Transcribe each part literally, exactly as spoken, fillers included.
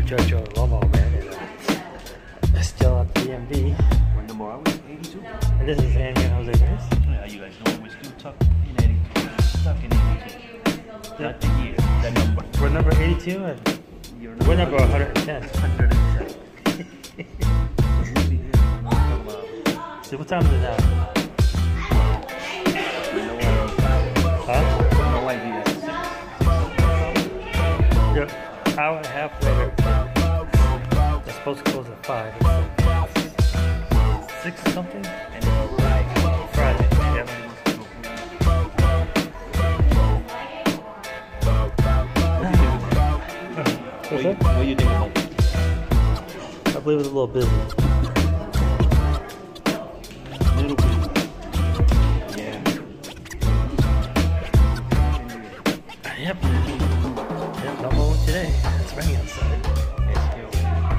Jojo Lomo, man. And, uh, still at D M V. What number are we? eighty-two? And this is Andy and Jose Grace. Yeah, you guys know we're still stuck in eighty-two. Stuck in eighty-two. Yep. Not the year, the number. We're number eighty-two and You're we're number one hundred ten. one hundred ten. So what time is it now? Huh? No idea. Yep. Hour and a half later. They're supposed to close at five. It's six something? And it's Friday. Friday. Yep. What do you, what do you think about it? I believe it's a little busy. Little bit. Yeah. Yep. Yep, no more today. It's raining outside. Let's go.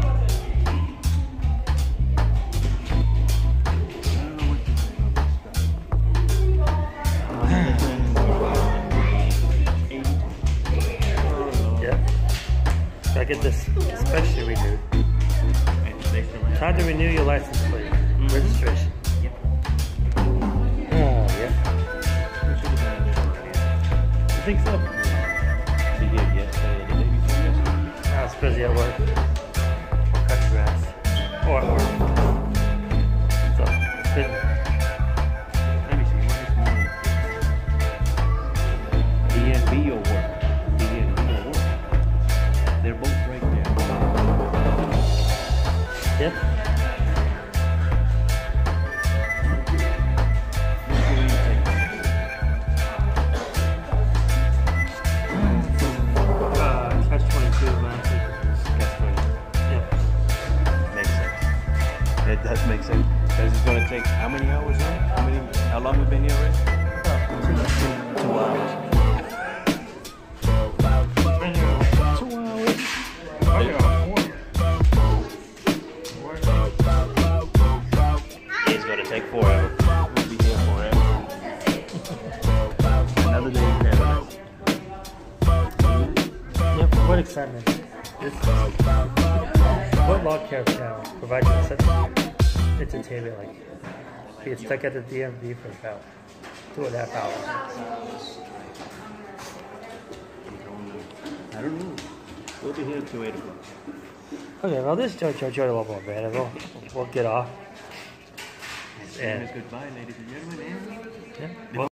Yep. Gotta get this inspection renewed. Time to renew your license plate. Mm-hmm. Registration. Yep. Oh, yeah. You think so? Be here yesterday, the day before yesterday. I was busy at work. Or cutting grass. Or at work. So, good. Let me see, what is more? D M V or work? D M V or work? They're both right there. Yep. Uh, catch twenty-two, man. Yep. Makes sense. It does make sense. Because it's going to take how many hours now? How many? How long we've been here already? Two hours. Two hours. It's going to take four hours. We'll be here forever. Another day in paradise. Yep, what excitement. This what log care channel provides you such entertainment like you get stuck at the D M V for about two and a half hours. I don't know. We'll be here until eight o'clock. Okay, well this is Jojo Jojo Lomo, man, and we'll, we'll get off. And goodbye, ladies and gentlemen. Yeah. Well,